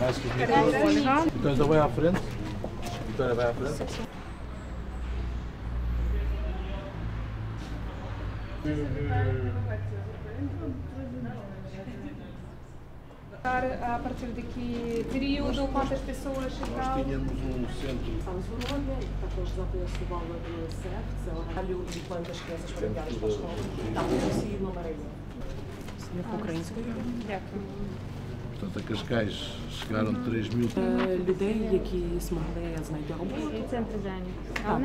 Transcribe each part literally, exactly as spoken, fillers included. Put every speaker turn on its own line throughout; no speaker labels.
Nice to meet you. Because we are friends. Because we are friends.
A partir de que período, quantas pessoas chegaram?
Nós tínhamos um centro.
Estamos no Bologna, depois já conheço o Bola de Serafes, trabalho enquanto as crianças foram enviadas para a escola. Estamos assim no Maranhão. Senhor Українською.
Дякую.
Portanto, a Cascais chegaram três mil.
Людей, які змогли знайти роботу.
І центр зайнятості.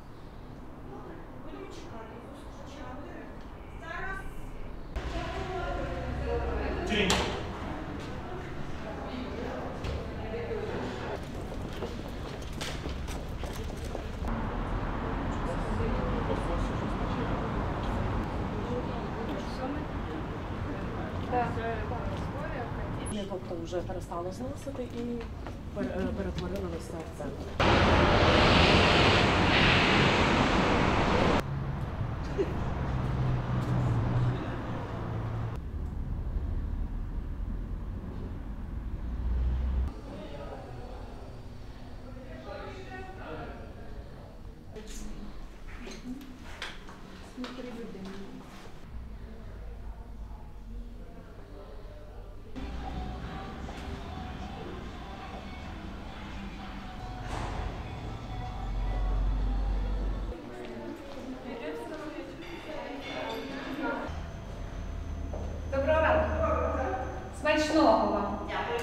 Тобто вже перестали зносити і перетворили на все в центр.
Доброго ранку. Смачного вам.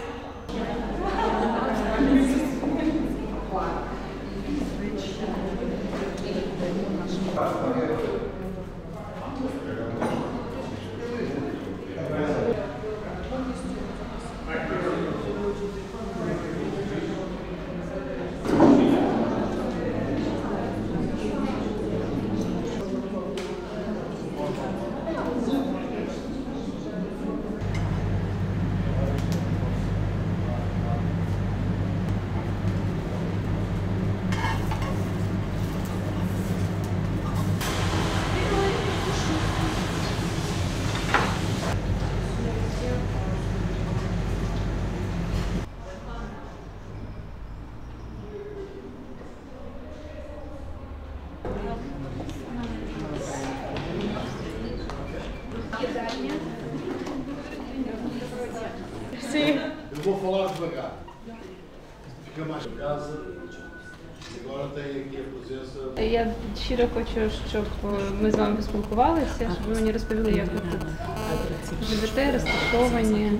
Sim. Eu vou falar devagar. Fica mais em casa. Agora tem aqui a presença.
Я щиро хочу, щоб ми з вами поспілкувалися, щоб ви мені розповіли, як ви тут живете, розташовані.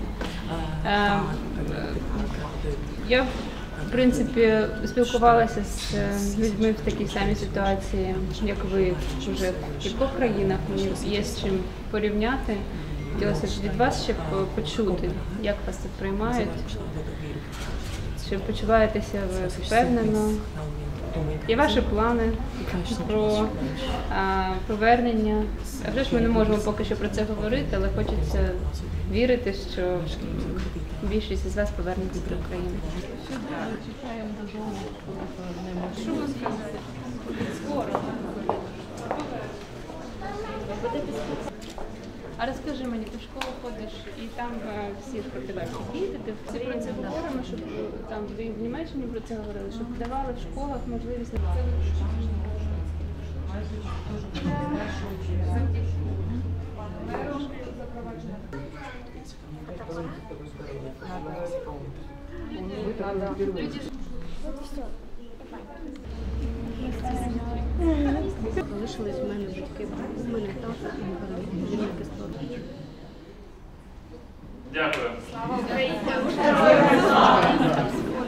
Я, в принципі, спілкувалася з людьми в такій самій ситуації, як ви, вже в кількох країнах. Мені є з чим порівняти. Хотілося б від вас ще почути, як вас тут приймають, чи почуваєтеся ви впевнено, і ваші плани про а, повернення. А вже ж ми не можемо поки що про це говорити, але хочеться вірити, що більшість із вас повернеться до України. Що ви сказали? Скоро. А розкажи мені, ти в школу ходиш і там всі про тебе діти, ти всі про це говоримо, щоб там ви в Німеччині про це говорили, щоб давали в школах можливість.
Залишились в мене батьки, у мене тато і жінки складу.
Дякую.
Слава Україні!